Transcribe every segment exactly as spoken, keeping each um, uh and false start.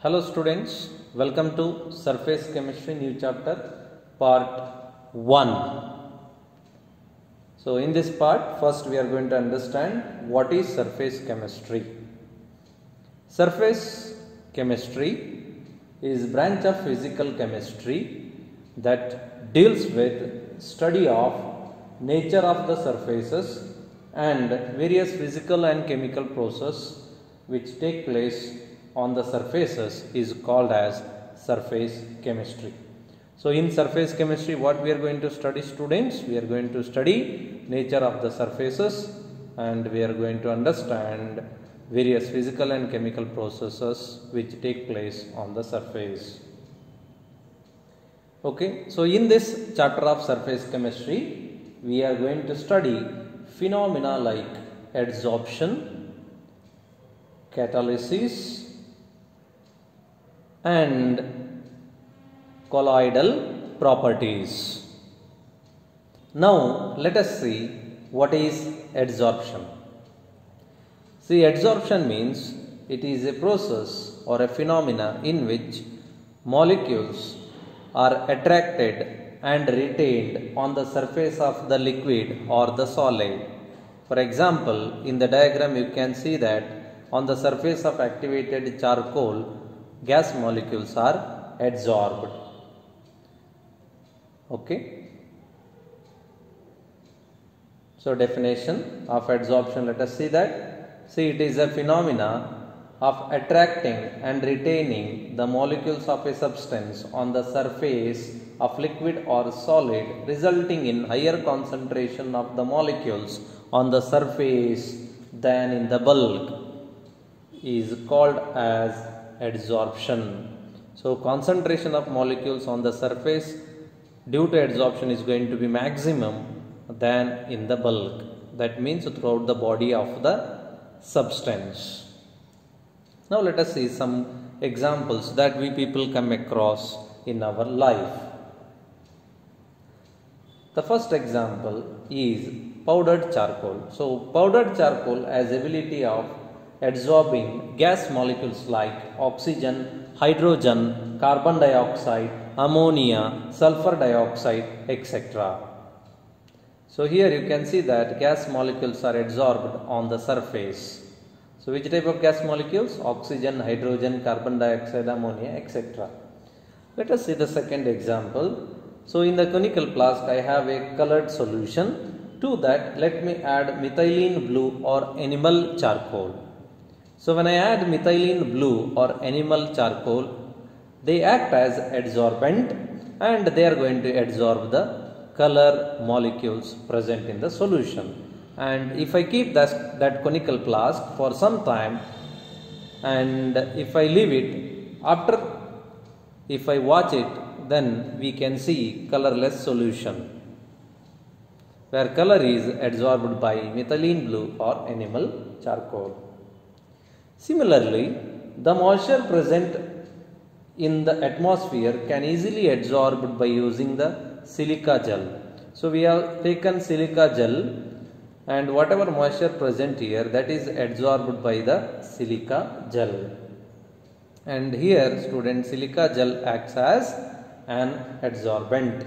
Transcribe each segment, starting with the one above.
Hello students, welcome to Surface Chemistry new chapter part one. So in this part, first we are going to understand what is surface chemistry. Surface chemistry is branch of physical chemistry that deals with study of nature of the surfaces and various physical and chemical processes which take place on the surfaces is called as surface chemistry. So in surface chemistry, what we are going to study, students? We are going to study nature of the surfaces and we are going to understand various physical and chemical processes which take place on the surface. Okay, so in this chapter of surface chemistry, we are going to study phenomena like adsorption, catalysis, and colloidal properties. Now let us see what is adsorption. See, adsorption means it is a process or a phenomena in which molecules are attracted and retained on the surface of the liquid or the solid. For example, in the diagram you can see that on the surface of activated charcoal, gas molecules are adsorbed. Okay. So definition of adsorption, let us see that. See, it is a phenomena of attracting and retaining the molecules of a substance on the surface of liquid or solid, resulting in higher concentration of the molecules on the surface than in the bulk, is called as adsorption. So concentration of molecules on the surface due to adsorption is going to be maximum than in the bulk. That means throughout the body of the substance. Now let us see some examples that we people come across in our life. The first example is powdered charcoal. So powdered charcoal has ability of adsorbing gas molecules like oxygen, hydrogen, carbon dioxide, ammonia, sulfur dioxide, et cetera. So here you can see that gas molecules are adsorbed on the surface. So which type of gas molecules? Oxygen, hydrogen, carbon dioxide, ammonia, et cetera. Let us see the second example. So in the conical flask I have a colored solution. To that let me add methylene blue or animal charcoal. So when I add methylene blue or animal charcoal, they act as adsorbent and they are going to adsorb the color molecules present in the solution. And if I keep that, that conical flask for some time and if I leave it, after if I watch it, then we can see colorless solution where color is adsorbed by methylene blue or animal charcoal. Similarly, the moisture present in the atmosphere can easily adsorbed by using the silica gel. So we have taken silica gel and whatever moisture present here, that is adsorbed by the silica gel. And here student, silica gel acts as an adsorbent.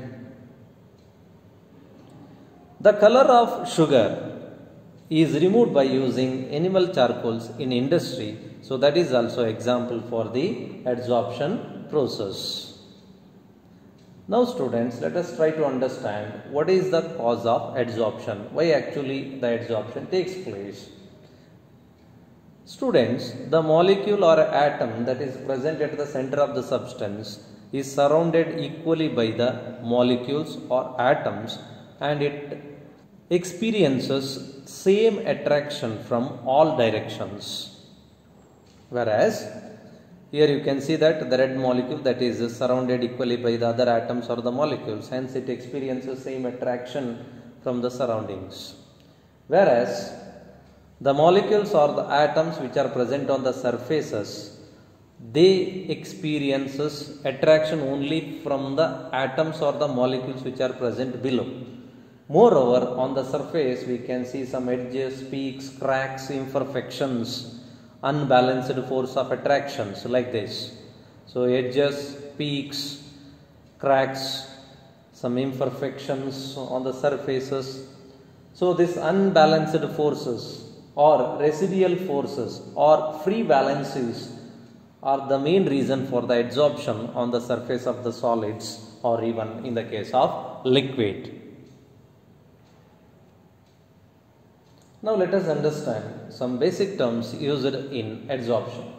The color of sugar is removed by using animal charcoals in industry. So that is also example for the adsorption process. Now students, let us try to understand what is the cause of adsorption. Why actually the adsorption takes place. Students, the molecule or atom that is present at the center of the substance is surrounded equally by the molecules or atoms and it experiences same attraction from all directions. Whereas here you can see that the red molecule that is surrounded equally by the other atoms or the molecules, hence it experiences same attraction from the surroundings. Whereas the molecules or the atoms which are present on the surfaces, they experiences attraction only from the atoms or the molecules which are present below. Moreover, on the surface we can see some edges, peaks, cracks, imperfections, unbalanced force of attractions like this. So edges, peaks, cracks, some imperfections on the surfaces. So these unbalanced forces or residual forces or free valencies are the main reason for the adsorption on the surface of the solids, or even in the case of liquid. Now let us understand some basic terms used in adsorption.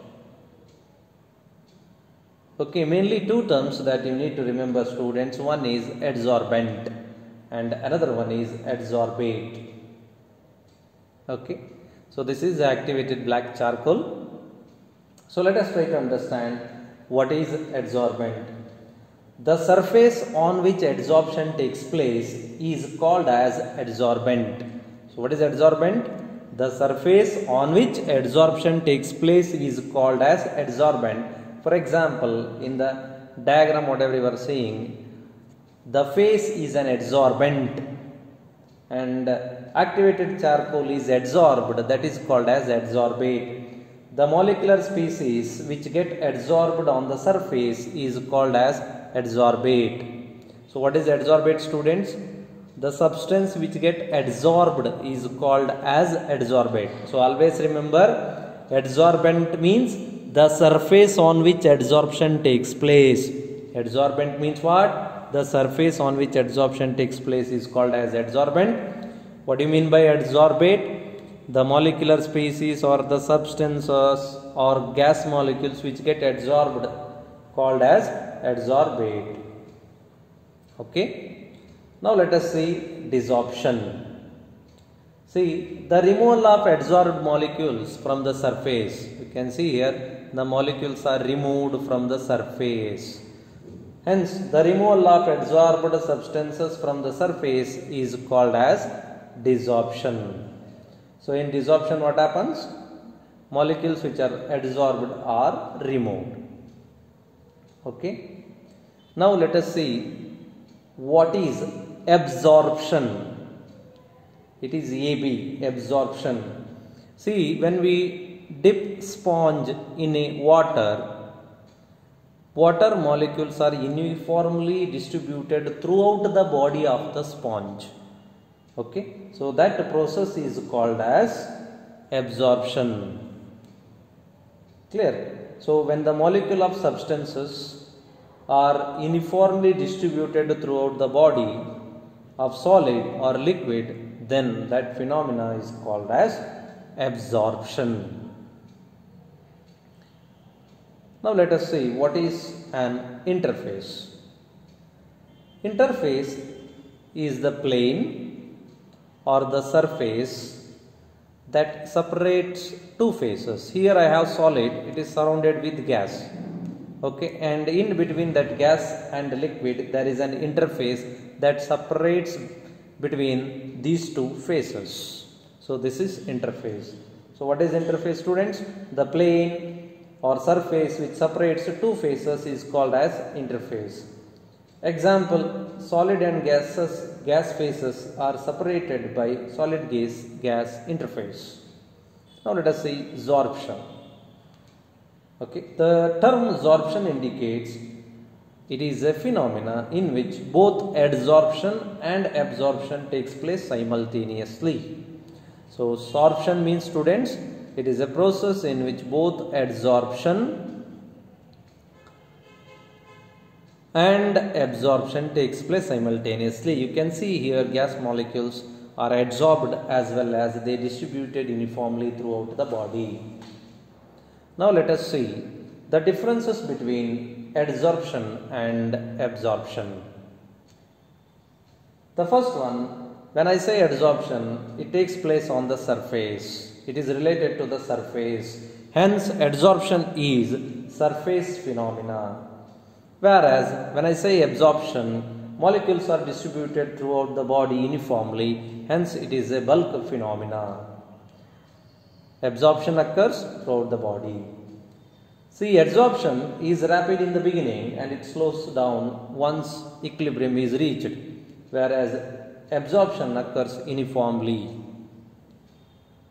Okay, mainly two terms that you need to remember, students. One is adsorbent and another one is adsorbate. Okay, so this is activated black charcoal. So let us try to understand what is adsorbent. The surface on which adsorption takes place is called as adsorbent. So what is adsorbent? The surface on which adsorption takes place is called as adsorbent. For example, in the diagram whatever you are seeing, the face is an adsorbent and activated charcoal is adsorbed, that is called as adsorbate. The molecular species which get adsorbed on the surface is called as adsorbate. So what is adsorbate, students? The substance which get adsorbed is called as adsorbate. So always remember, adsorbent means the surface on which adsorption takes place. Adsorbent means what? The surface on which adsorption takes place is called as adsorbent. What do you mean by adsorbate? The molecular species or the substances or gas molecules which get adsorbed called as adsorbate. Okay. Now let us see desorption. See, the removal of adsorbed molecules from the surface. You can see here the molecules are removed from the surface. Hence, the removal of adsorbed substances from the surface is called as desorption. So in desorption what happens? Molecules which are adsorbed are removed. Okay. Now let us see what is absorption. It is A B, absorption. See, when we dip sponge in a water, water molecules are uniformly distributed throughout the body of the sponge. Okay, so that process is called as absorption. Clear? So when the molecule of substances are uniformly distributed throughout the body of solid or liquid, then that phenomena is called as absorption. Now let us see what is an interface. Interface is the plane or the surface that separates two phases. Here I have solid, it is surrounded with gas. Okay, and in between that gas and liquid there is an interface that separates between these two phases. So this is interface. So what is interface, students? The plane or surface which separates two phases is called as interface. Example, solid and gases gas phases are separated by solid gas gas interface. Now let us see sorption. Okay, the term sorption indicates it is a phenomena in which both adsorption and absorption takes place simultaneously. So sorption means, students, it is a process in which both adsorption and absorption takes place simultaneously. You can see here gas molecules are adsorbed as well as they distributed uniformly throughout the body. Now let us see the differences between adsorption and absorption. The first one, when I say adsorption, it takes place on the surface. It is related to the surface. Hence, adsorption is surface phenomena. Whereas, when I say absorption, molecules are distributed throughout the body uniformly. Hence, it is a bulk phenomena. Absorption occurs throughout the body. See, adsorption is rapid in the beginning and it slows down once equilibrium is reached, whereas absorption occurs uniformly.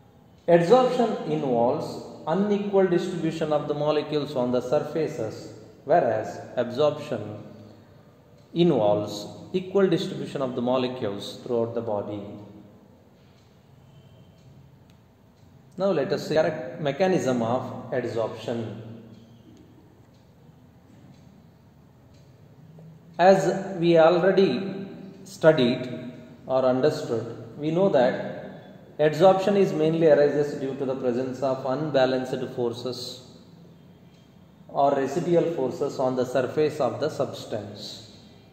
Adsorption involves unequal distribution of the molecules on the surfaces whereas absorption involves equal distribution of the molecules throughout the body. Now let us see the mechanism of adsorption. As we already studied or understood, we know that adsorption is mainly arises due to the presence of unbalanced forces or residual forces on the surface of the substance.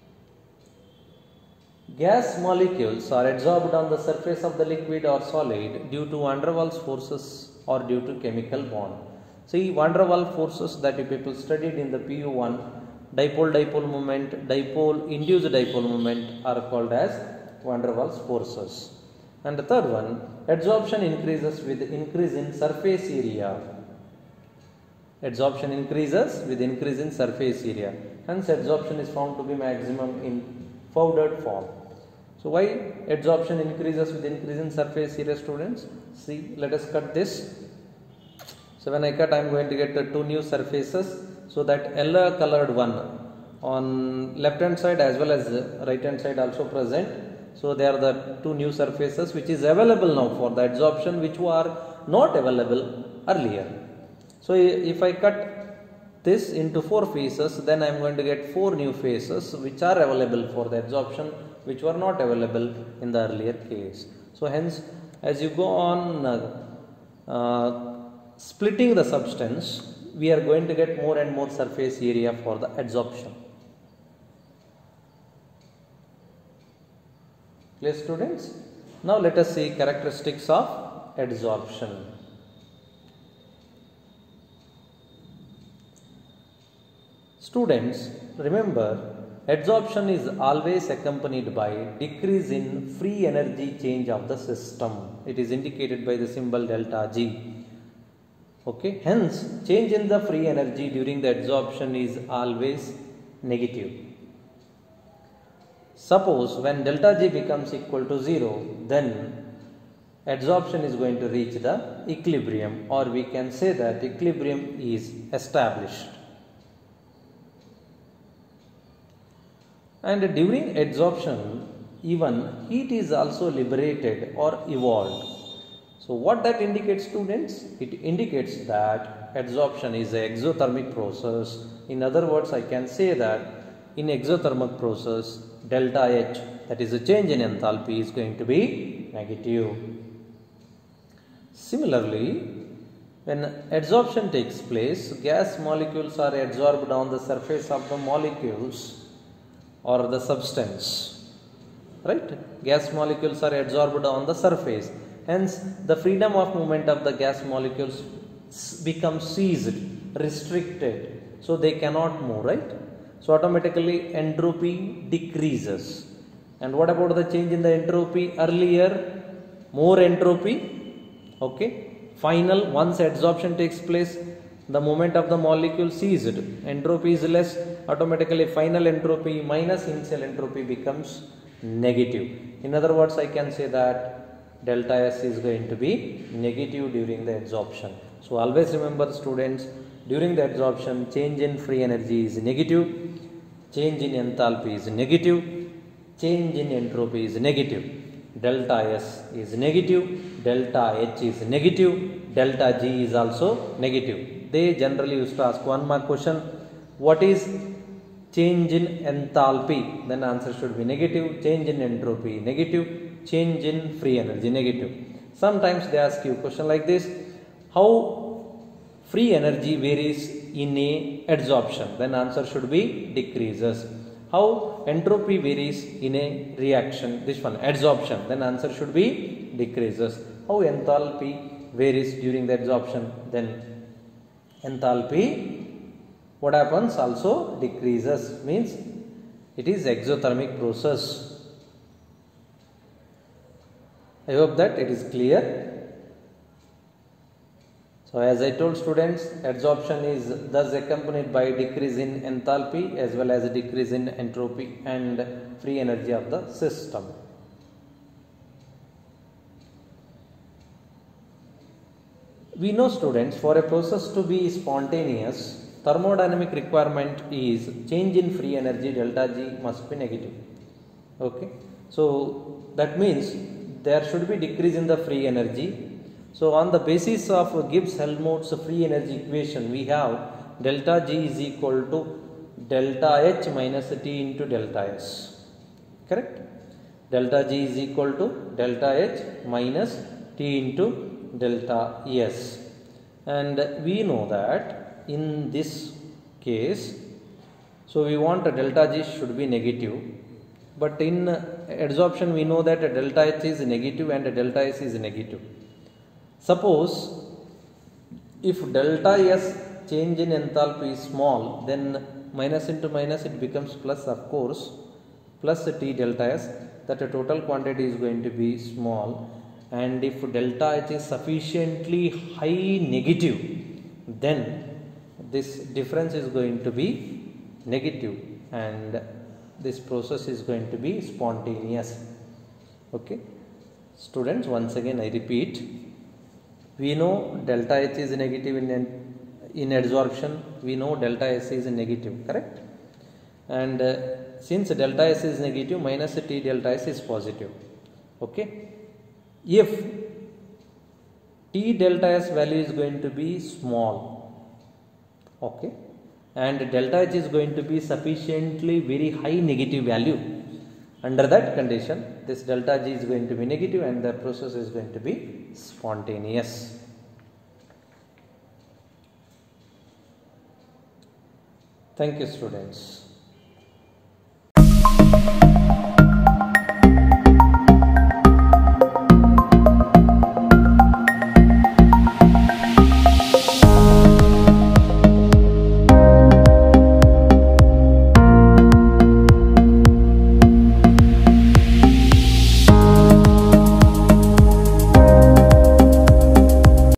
Gas molecules are adsorbed on the surface of the liquid or solid due to van der Waals forces or due to chemical bond. See, van der Waals forces that you people studied in the P U one, dipole-dipole moment, dipole-induced dipole moment are called as van der Waals forces. And the third one, adsorption increases with increase in surface area. Adsorption increases with increase in surface area. Hence, adsorption is found to be maximum in powdered form. So, why adsorption increases with increase in surface area, students? See, let us cut this. So, when I cut, I am going to get the two new surfaces. So, that yellow colored one on left hand side as well as right hand side also present. So, they are the two new surfaces which is available now for the adsorption, which were not available earlier. So, if I cut this into four faces, then I am going to get four new faces which are available for the adsorption, which were not available in the earlier case. So, hence as you go on uh, uh, splitting the substance, we are going to get more and more surface area for the adsorption. Clear, students? Now let us see characteristics of adsorption. Students, remember, adsorption is always accompanied by decrease in free energy change of the system. It is indicated by the symbol delta G. Okay, hence change in the free energy during the adsorption is always negative. Suppose when delta G becomes equal to zero, then adsorption is going to reach the equilibrium, or we can say that equilibrium is established. And during adsorption, even heat is also liberated or evolved. So, what that indicates, students? It indicates that adsorption is an exothermic process. In other words, I can say that in exothermic process, delta H, that is a change in enthalpy, is going to be negative. Similarly, when adsorption takes place, gas molecules are adsorbed on the surface of the molecules or the substance, right? Gas molecules are adsorbed on the surface. Hence, the freedom of movement of the gas molecules becomes seized, restricted, so they cannot move, right? So, automatically entropy decreases. And what about the change in the entropy? Earlier, more entropy, okay? Final, once adsorption takes place, the moment of the molecule seized, entropy is less, automatically final entropy minus initial entropy becomes negative. In other words, I can say that delta S is going to be negative during the adsorption. So, always remember, students, during the adsorption, change in free energy is negative, change in enthalpy is negative, change in entropy is negative. Delta S is negative, delta H is negative, delta G is also negative. They generally used to ask one mark question, what is change in enthalpy? Then answer should be negative, change in entropy negative, change in free energy negative. Sometimes they ask you a question like this, how free energy varies in a adsorption? Then answer should be decreases. How entropy varies in a reaction? This one, adsorption. Then answer should be decreases. How enthalpy varies during the adsorption? Then enthalpy, what happens? Also decreases, means it is exothermic process. I hope that it is clear. So, as I told students, adsorption is thus accompanied by decrease in enthalpy as well as a decrease in entropy and free energy of the system. We know, students, for a process to be spontaneous, thermodynamic requirement is change in free energy delta G must be negative. Okay, so that means there should be decrease in the free energy. So on the basis of Gibbs-Helmholtz free energy equation, we have delta G is equal to delta H minus T into delta S. Correct? Delta G is equal to delta H minus T into delta S. And we know that in this case, so we want a delta G should be negative, but in adsorption we know that a delta H is negative and a delta S is negative. Suppose if delta S change in enthalpy is small, then minus into minus it becomes plus, of course, plus T delta S, that a total quantity is going to be small. And if delta H is sufficiently high negative, then this difference is going to be negative and this process is going to be spontaneous. Okay, students, once again I repeat, we know delta H is negative in in adsorption, we know delta S is negative, correct? And uh, since delta S is negative, minus T delta S is positive. Okay, if T delta S value is going to be small, okay, and delta H is going to be sufficiently very high negative value, under that condition this delta G is going to be negative and the process is going to be spontaneous. Thank you, students.